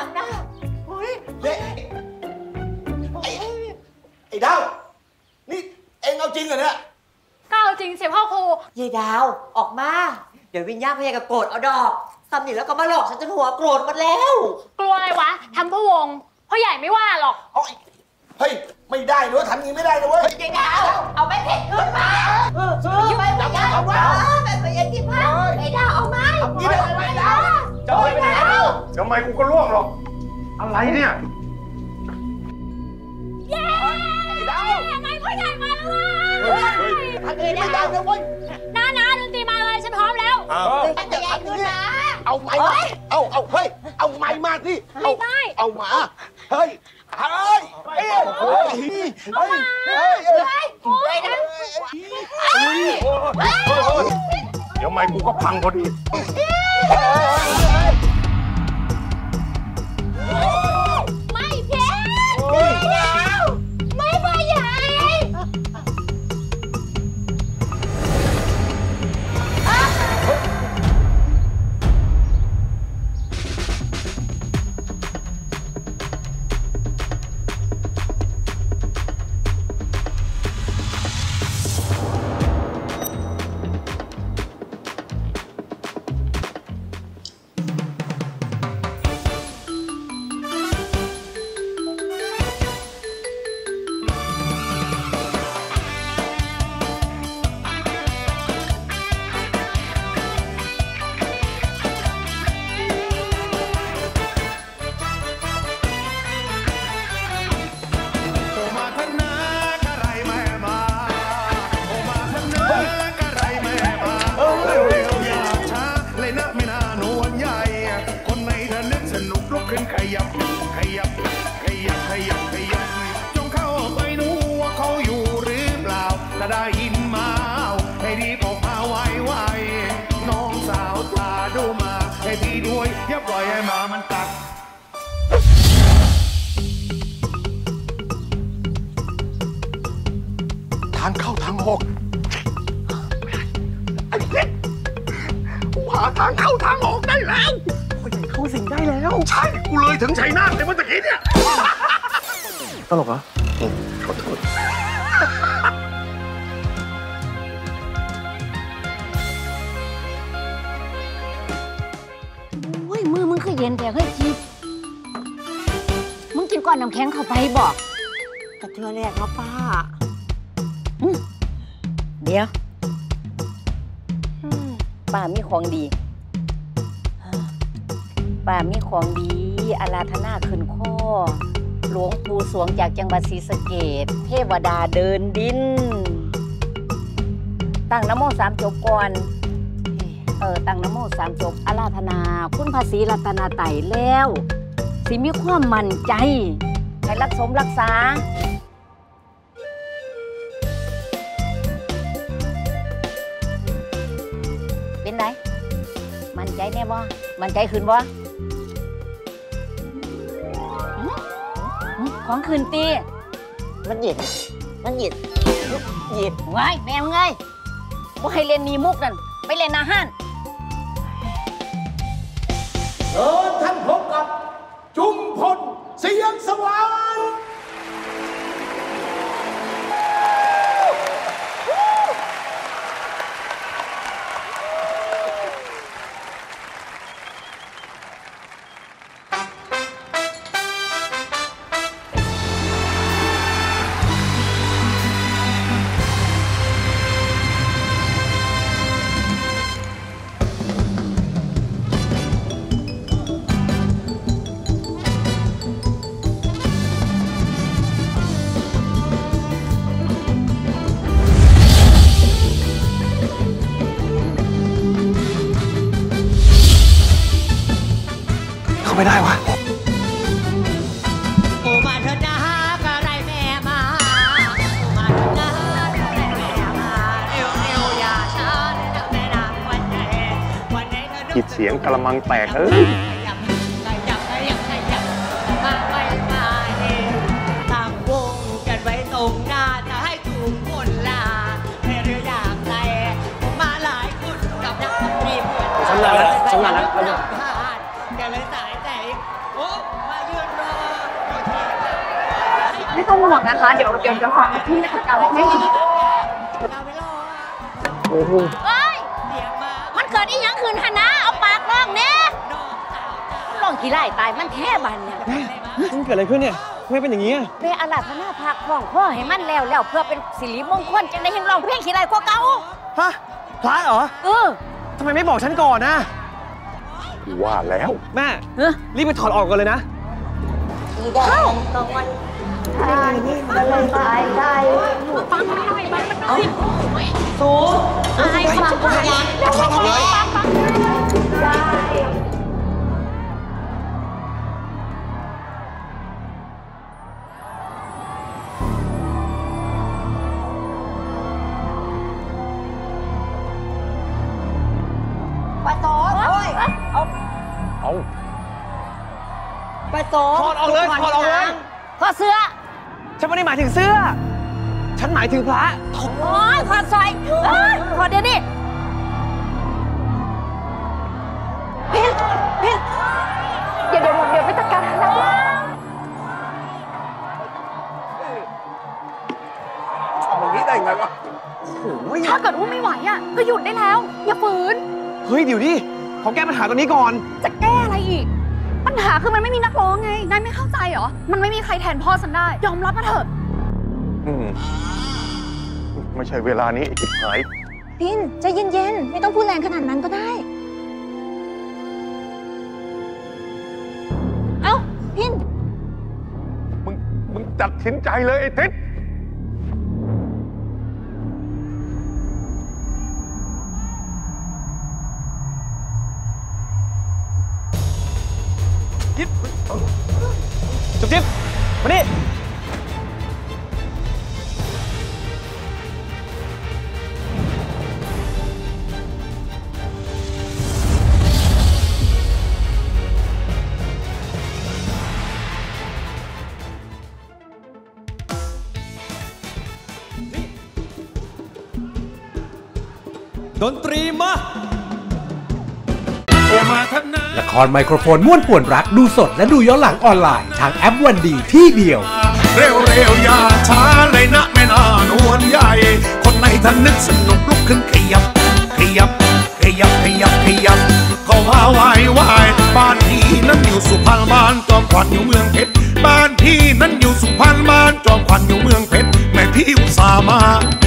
อาบน้ำเฮ้ยไอ้ดาวนี่เอ็งเอาจริงเหรอเนี่ยก็เอาจริงเสียพ่อครูยายดาวออกมาเดี๋ยววิญญาณพยากรโกรธเอาดอกทำหนิแล้วก็มาหลอกฉันจนหัวโกรธหมดแล้วกลัวอะไรวะทำพ่อวงพ่อใหญ่ไม่ว่าหรอกเฮ้ยไม่ได้ด้วยทำงี้ไม่ได้ด้วยยายดาวเอาไปเผ็ดขึ้นมาอยู่ไปไม่ได้เอาไปไปยันที่พักยายดาวเอาไหมนี่เดี๋ยวไม่ได้จะไม่ได้ทำไมกูก็ล่วงหรอกอะไรเนี่ยเย้ดาวไงพ่อใหญ่มาแล้วว่ะทำงี้ไม่ได้นะเว้ยน้าดนตรีมาเลยฉันพร้อมแล้วตั้งใจขึ้นนะเอาไม้เอาเฮ้ยเอาไม้มาสิเอามาเฮ้ยเดี๋ยวไม้กูก็พังพอดีไม่เผ็ดไม่พ่อใหญ่จงเข้าไปดูว่าเขาอยู่หรือเปล่าถ้าได้ยินมาให้รีบออกมาไวๆน้องสาวตาดูมาให้พี่ด้วยอย่าปล่อยให้มามันกัดทางเข้าทางออกไอ้เด็กหาทางเข้าทางออกได้แล้วพ่อใหญ่เข้าสิงได้แล้วใช่กูเลยถึงชัยนาทเลยเมื่อกี้เนี่ยตลกเหรอขอโทษโอ้ยมือมึงคือเย็นแต่เฮ้ยจีมึงกินก้อนน้ำแข็งเข้าไปบอกกระเทือแรกเนาะป้าเดี๋ยวป้ามีของดีป้ามีของดีอาราธนาขึ้นข้อหลวงปู่สวงจากจังหวัดศรีสะเกษเทวดาเดินดินตั้งนะโม3 จบก่อนตั้งนะโม3 จบอาราธนาคุณพระศรีรัตนตรัยแล้วสิมีความมั่นใจให้รักษารักษาเป็นไงมั่นใจแน่บ่มั่นใจขึ้นบ่ของคืนตีมันหยิบไว้แม่มึงไงบ่ให้เล่นมีมุกนั่นไปเล่นอาหารท่านพบกับจุมพลเสียงสวรรค์ไม่ได้วะโอมาเถิดนะกะไรแม่มาโอมาเถิดนะกะไรแม่มาเอวอย่าช้านะแม่นางวันไหนเธอผิดเสียงกระมังแตกขยับมาตั้งวงกันไว้ตรงหน้าจะให้ทุกคนลาให้เรืออยากไรมาหลายคนกับนักดนตรีเหมือนฉันมาแล้วกันเลยสายใจโอ้ห่วงนะคะเดี๋ยวจะฟังที่จัดการให้โอ้โหเอ้ยมันเกิดอีหยังคืนฮะนะเอาปากร้องเนี่ยร้องขี้ไล่ตายมันแท้บันเนี่ยมันเกิดอะไรขึ้นเนี่ยทำไมเป็นอย่างนี้อ่ะแม่อาราธนาพักห้องพ่อให้มันแล้วเพื่อเป็นสิริมงคลจังได้เห็นร้องเพลงขี้ไรกว่าเก่าฮะพระเหรอ ทำไมไม่บอกฉันก่อนนะว่าแล้วแม่รีบไปถอดออกก่อนเลยนะฟังหน่อยมันติดสูงไอ้ฟังพยานฟังไปต่อโอ้ยเอาไปต่อถอดออกเลยถอดออกเลยขอเสื้อฉันไม่ได้หมายถึงเสื้อ ฉันหมายถึงพระโอ้ยขอซอยขอเดี๋ยวนี้พินเดี๋ยวไปจัดการนะอย่างนี้ได้ไงวะถ้าเกิดว่าไม่ไหวอ่ะก็หยุดได้แล้วอย่าฝืนเฮ้ยเดี๋ยวดิขอแก้ปัญหาตรงนี้ก่อนจะแก้อะไรอีกปัญหาคือมันไม่มีนักร้องไงนายไม่เข้าใจเหรอมันไม่มีใครแทนพ่อฉันได้ยอมรับมาเถอะไม่ใช่เวลานี้จิบหายพินใจเย็นๆไม่ต้องพูดแรงขนาดนั้นก็ได้เอ้าพินมึงตัดสินใจเลยไอ้ทิศจุ๊บจิ๊บมาดิดนตรีมาละครไมโครโฟนม่วนป่วนรักดูสดและดูย้อนหลังออนไลน์ทางแอปวันดีที่เดียวเร็วอย่าช้าเลยนะแม่นานวลใหญ่ คนในท่านนึกสนุกลุกขึ้นขยับเข้ามาไหวบ้านพี่นั้นอยู่สุพรรณบ้านจอมขวัญอยู่เมืองเพชรบ้านพี่นั้นอยู่สุพรรณบ้านจอมขวัญอยู่เมืองเพชรแม่พี่อุตส่าห์มา